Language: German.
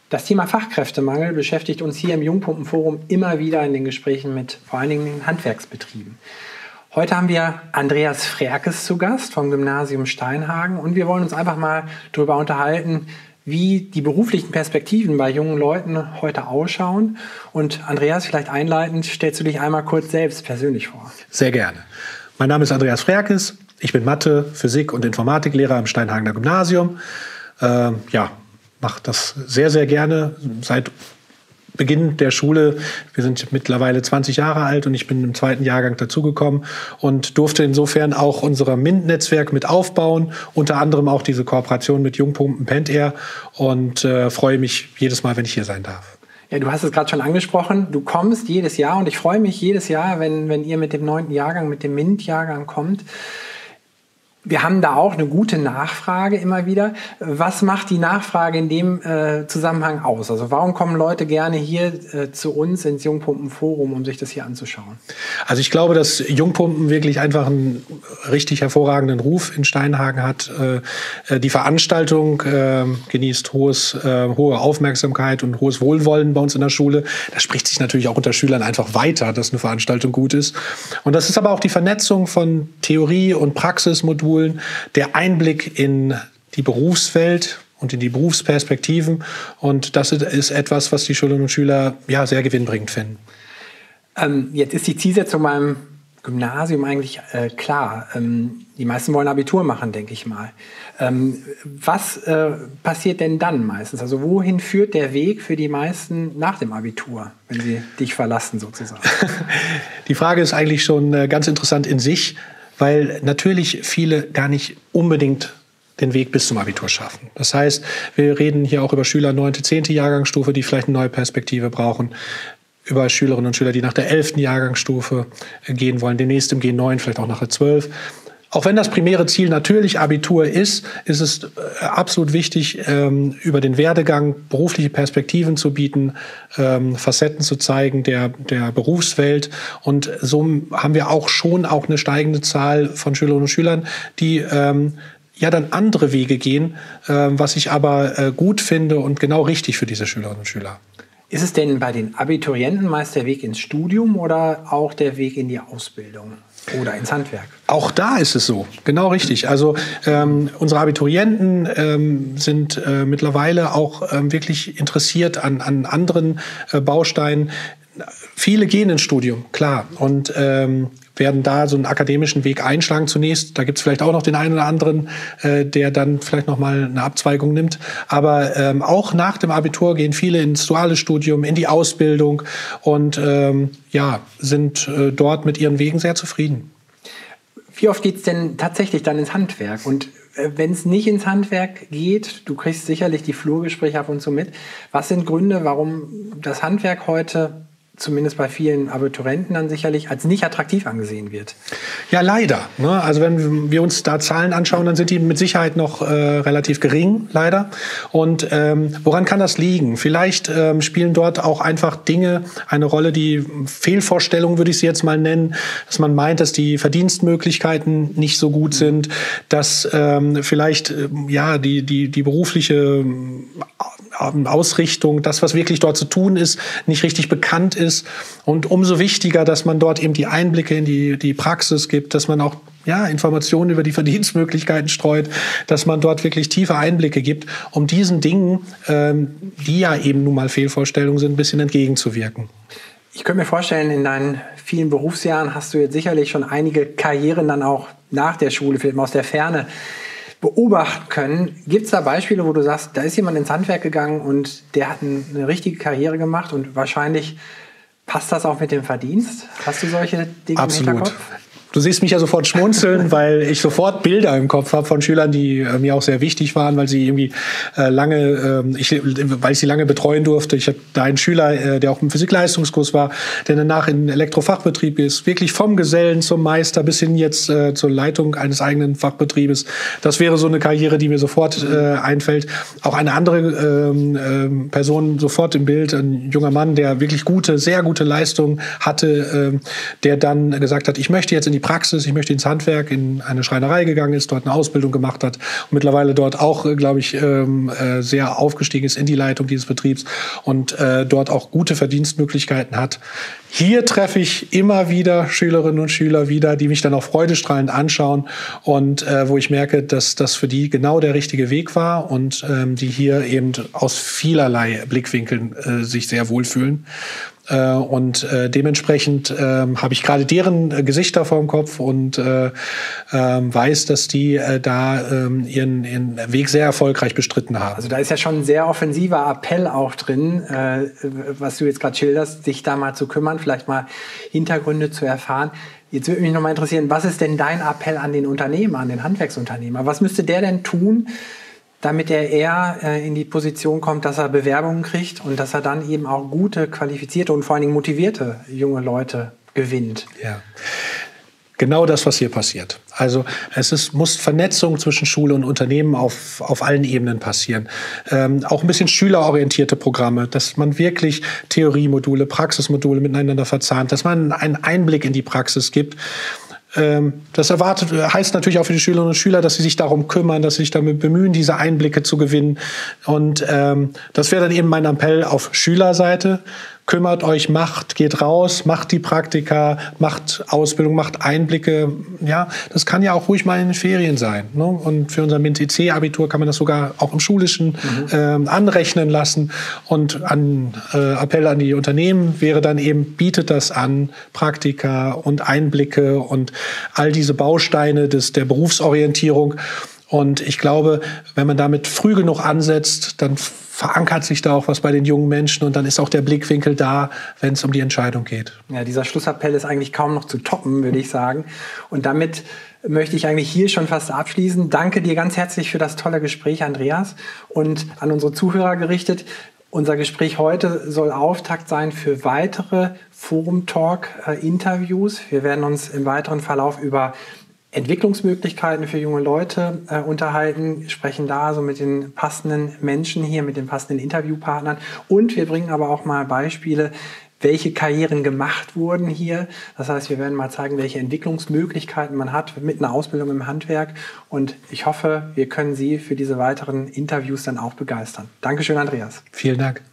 Das Thema Fachkräftemangel beschäftigt uns hier im Jungpumpenforum immer wieder in den Gesprächen mit vor allen Dingen den Handwerksbetrieben. Heute haben wir Andreas Frerkes zu Gast vom Gymnasium Steinhagen und wir wollen uns einfach mal darüber unterhalten, wie die beruflichen Perspektiven bei jungen Leuten heute ausschauen. Und Andreas, vielleicht einleitend, stellst du dich einmal kurz selbst persönlich vor? Sehr gerne. Mein Name ist Andreas Frerkes. Ich bin Mathe-, Physik- und Informatiklehrer am Steinhagener Gymnasium. Mache das sehr, sehr gerne seit Beginn der Schule. Wir sind mittlerweile 20 Jahre alt und ich bin im 2. Jahrgang dazugekommen und durfte insofern auch unser MINT-Netzwerk mit aufbauen, unter anderem auch diese Kooperation mit Jungpumpen Pentair und freue mich jedes Mal, wenn ich hier sein darf. Ja, du hast es gerade schon angesprochen, du kommst jedes Jahr und ich freue mich jedes Jahr, wenn ihr mit dem 9. Jahrgang, mit dem MINT-Jahrgang kommt. Wir haben da auch eine gute Nachfrage immer wieder. Was macht die Nachfrage in dem Zusammenhang aus? Also warum kommen Leute gerne hier zu uns ins Jungpumpenforum, um sich das hier anzuschauen? Also ich glaube, dass Jungpumpen wirklich einfach einen richtig hervorragenden Ruf in Steinhagen hat. Die Veranstaltung genießt hohe Aufmerksamkeit und hohes Wohlwollen bei uns in der Schule. Das spricht sich natürlich auch unter Schülern einfach weiter, dass eine Veranstaltung gut ist. Und das ist aber auch die Vernetzung von Theorie- und Praxismodulen, der Einblick in die Berufswelt und in die Berufsperspektiven. Und das ist etwas, was die Schülerinnen und Schüler sehr gewinnbringend finden. Jetzt ist die Zielsetzung beim Gymnasium eigentlich klar. Die meisten wollen Abitur machen, denke ich mal. Was passiert denn dann meistens? Also wohin führt der Weg für die meisten nach dem Abitur, wenn sie dich verlassen sozusagen? Die Frage ist eigentlich schon ganz interessant in sich, weil natürlich viele gar nicht unbedingt den Weg bis zum Abitur schaffen. Das heißt, wir reden hier auch über Schüler 9., 10. Jahrgangsstufe, die vielleicht eine neue Perspektive brauchen, über Schülerinnen und Schüler, die nach der 11. Jahrgangsstufe gehen wollen, demnächst im G9, vielleicht auch nach der 12. Auch wenn das primäre Ziel natürlich Abitur ist, ist es absolut wichtig, über den Werdegang berufliche Perspektiven zu bieten, Facetten zu zeigen der Berufswelt. Und so haben wir auch eine steigende Zahl von Schülerinnen und Schülern, die dann andere Wege gehen, was ich aber gut finde und genau richtig für diese Schülerinnen und Schüler. Ist es denn bei den Abiturienten meist der Weg ins Studium oder auch der Weg in die Ausbildung oder ins Handwerk? Auch da ist es so, genau richtig. Also unsere Abiturienten sind mittlerweile auch wirklich interessiert an anderen Bausteinen. Viele gehen ins Studium, klar, und werden da so einen akademischen Weg einschlagen zunächst. Da gibt es vielleicht auch noch den einen oder anderen, der dann vielleicht noch mal eine Abzweigung nimmt. Aber auch nach dem Abitur gehen viele ins duale Studium, in die Ausbildung und sind dort mit ihren Wegen sehr zufrieden. Wie oft geht es denn tatsächlich dann ins Handwerk? Und wenn es nicht ins Handwerk geht, du kriegst sicherlich die Flurgespräche ab und zu mit, was sind Gründe, warum das Handwerk heute zumindest bei vielen Abiturienten dann sicherlich als nicht attraktiv angesehen wird? Ja, leider. Ne? Also wenn wir uns da Zahlen anschauen, dann sind die mit Sicherheit noch relativ gering, leider. Und woran kann das liegen? Vielleicht spielen dort auch einfach Dinge eine Rolle, die Fehlvorstellungen, würde ich sie jetzt mal nennen, dass man meint, dass die Verdienstmöglichkeiten nicht so gut sind, dass vielleicht die berufliche Ausrichtung, das, was wirklich dort zu tun ist, nicht richtig bekannt ist. Und umso wichtiger, dass man dort eben die Einblicke in die Praxis gibt, dass man auch Informationen über die Verdienstmöglichkeiten streut, dass man dort wirklich tiefe Einblicke gibt, um diesen Dingen, die ja eben nun mal Fehlvorstellungen sind, ein bisschen entgegenzuwirken. Ich könnte mir vorstellen, in deinen vielen Berufsjahren hast du jetzt sicherlich schon einige Karrieren dann auch nach der Schule, vielleicht mal aus der Ferne, beobachten können. Gibt es da Beispiele, wo du sagst, da ist jemand ins Handwerk gegangen und der hat eine richtige Karriere gemacht und wahrscheinlich passt das auch mit dem Verdienst? Hast du solche Dinge im Hinterkopf? Du siehst mich ja sofort schmunzeln, weil ich sofort Bilder im Kopf habe von Schülern, die mir auch sehr wichtig waren, weil sie irgendwie weil ich sie lange betreuen durfte. Ich habe da einen Schüler, der auch im Physikleistungskurs war, der danach in Elektrofachbetrieb ist, wirklich vom Gesellen zum Meister bis hin jetzt zur Leitung eines eigenen Fachbetriebes. Das wäre so eine Karriere, die mir sofort einfällt. Auch eine andere Person sofort im Bild, ein junger Mann, der wirklich sehr gute Leistungen hatte, der dann gesagt hat, ich möchte jetzt in die die Praxis, ich möchte ins Handwerk, in eine Schreinerei gegangen ist, dort eine Ausbildung gemacht hat und mittlerweile dort auch, glaube ich, sehr aufgestiegen ist in die Leitung dieses Betriebs und dort auch gute Verdienstmöglichkeiten hat. Hier treffe ich immer wieder Schülerinnen und Schüler wieder, die mich dann auch freudestrahlend anschauen und wo ich merke, dass das für die genau der richtige Weg war und die hier eben aus vielerlei Blickwinkeln sich sehr wohlfühlen. Und dementsprechend habe ich gerade deren Gesichter vor dem Kopf und weiß, dass die da ihren Weg sehr erfolgreich bestritten haben. Also da ist ja schon ein sehr offensiver Appell auch drin, was du jetzt gerade schilderst, sich da mal zu kümmern, vielleicht mal Hintergründe zu erfahren. Jetzt würde mich noch mal interessieren, was ist denn dein Appell an den Unternehmer, an den Handwerksunternehmer? Was müsste der denn tun, damit er eher in die Position kommt, dass er Bewerbungen kriegt und dass er dann eben auch gute, qualifizierte und vor allen Dingen motivierte junge Leute gewinnt? Ja. Genau das, was hier passiert. Also muss Vernetzung zwischen Schule und Unternehmen auf allen Ebenen passieren. Auch ein bisschen schülerorientierte Programme, dass man wirklich Theoriemodule, Praxismodule miteinander verzahnt, dass man einen Einblick in die Praxis gibt. Das heißt natürlich auch für die Schülerinnen und Schüler, dass sie sich darum kümmern, dass sie sich damit bemühen, diese Einblicke zu gewinnen. Und das wäre dann eben mein Appell auf Schülerseite. Kümmert euch, geht raus, macht die Praktika, macht Ausbildung, macht Einblicke. Ja, das kann ja auch ruhig mal in den Ferien sein. Ne? Und für unser MINT-IC-Abitur kann man das sogar auch im Schulischen anrechnen lassen. Und Appell an die Unternehmen wäre dann eben, bietet das an, Praktika und Einblicke und all diese Bausteine der Berufsorientierung. Und ich glaube, wenn man damit früh genug ansetzt, dann verankert sich da auch was bei den jungen Menschen und dann ist auch der Blickwinkel da, wenn es um die Entscheidung geht. Ja, dieser Schlussappell ist eigentlich kaum noch zu toppen, würde ich sagen. Und damit möchte ich eigentlich hier schon fast abschließen. Danke dir ganz herzlich für das tolle Gespräch, Andreas. Und an unsere Zuhörer gerichtet, unser Gespräch heute soll Auftakt sein für weitere Forum-Talk-Interviews. Wir werden uns im weiteren Verlauf über Entwicklungsmöglichkeiten für junge Leute unterhalten, sprechen da so mit den passenden Menschen hier, mit den passenden Interviewpartnern. Und wir bringen aber auch mal Beispiele, welche Karrieren gemacht wurden hier. Das heißt, wir werden mal zeigen, welche Entwicklungsmöglichkeiten man hat mit einer Ausbildung im Handwerk. Und ich hoffe, wir können Sie für diese weiteren Interviews dann auch begeistern. Dankeschön, Andreas. Vielen Dank.